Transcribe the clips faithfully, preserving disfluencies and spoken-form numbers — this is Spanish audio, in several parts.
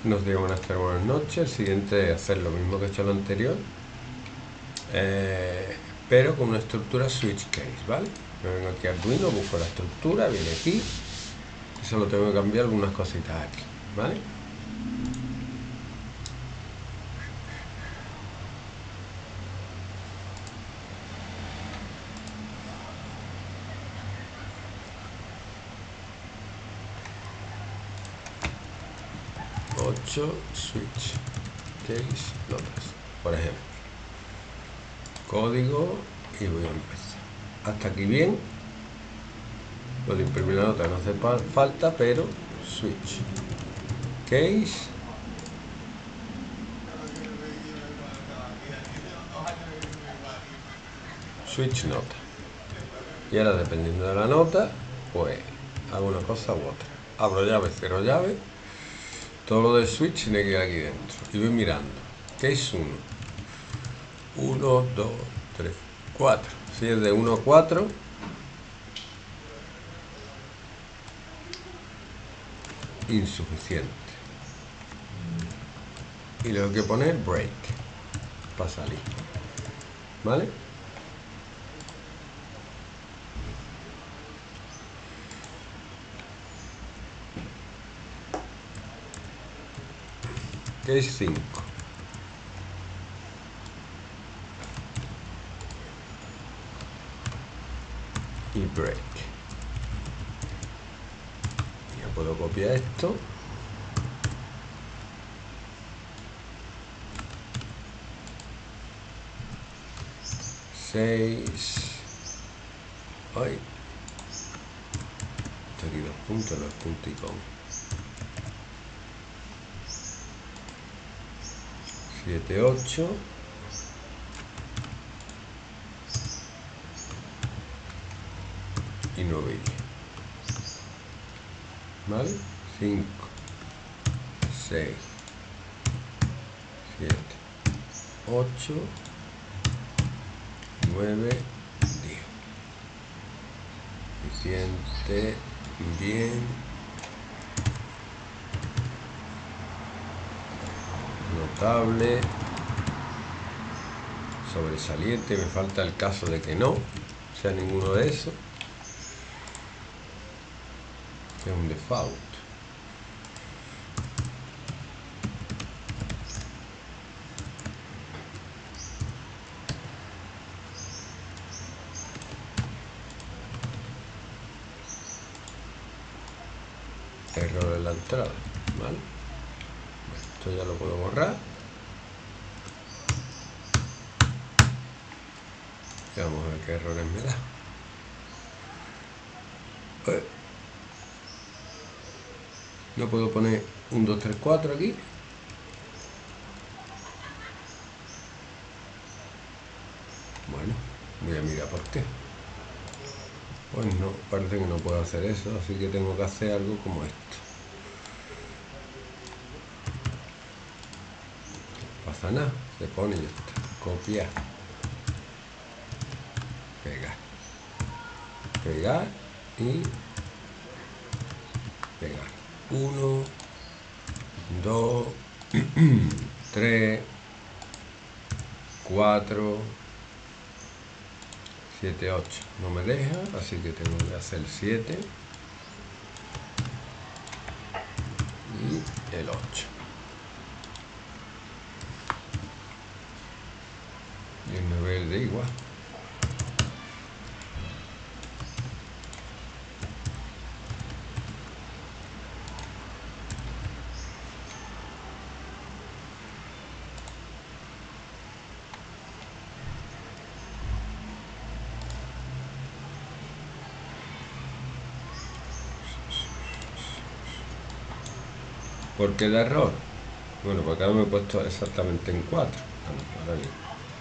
Nos digo buenas tardes, buenas noches. El siguiente es hacer lo mismo que he hecho lo anterior, eh, pero con una estructura switch case, ¿vale? Me vengo aquí a Arduino, busco la estructura, viene aquí y solo tengo que cambiar algunas cositas aquí, ¿vale? ocho switch case notas, por ejemplo, código, y voy a empezar. Hasta aquí bien. Lo de imprimir la nota no hace falta, pero switch case switch nota, y ahora dependiendo de la nota pues hago una cosa u otra. Abro llave, cierro llave, todo lo de switch tiene que ir aquí dentro y voy mirando. Case uno, uno, dos, tres, cuatro. Si es de uno a cuatro, insuficiente, y le tengo que poner break para salir, ¿vale? Case cinco, y break. Ya puedo copiar esto, seis, ay, aquí dos puntos, los puntos y con siete, ocho, y nueve, ¿vale? cinco, seis, siete, ocho, nueve, diez. Suficiente, bien. Notable. Sobresaliente, me falta el caso de que no sea ninguno de esos. Es un default. Error en la entrada, ¿vale? Esto ya lo puedo borrar. Y vamos a ver qué errores me da. Pues no puedo poner un, dos, tres, cuatro aquí. Bueno, voy a mirar por qué. Pues no, parece que no puedo hacer eso, así que tengo que hacer algo como esto. No pasa nada, se pone y ya está. Copiar, pegar, pegar y pegar. Uno, dos, tres, cuatro, siete, ocho. No me deja, así que tengo que hacer siete y el ocho. Y el nueve de igual. ¿Por qué da error? Bueno, porque ahora me he puesto exactamente en cuatro. Ahora bien.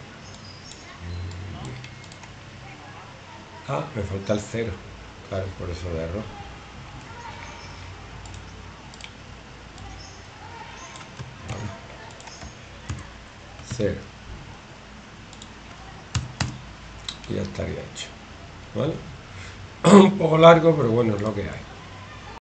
Ah, me falta el cero. Claro, por eso da error. Vale. Cero. Y ya estaría hecho. ¿Vale? Un poco largo, pero bueno, es lo que hay.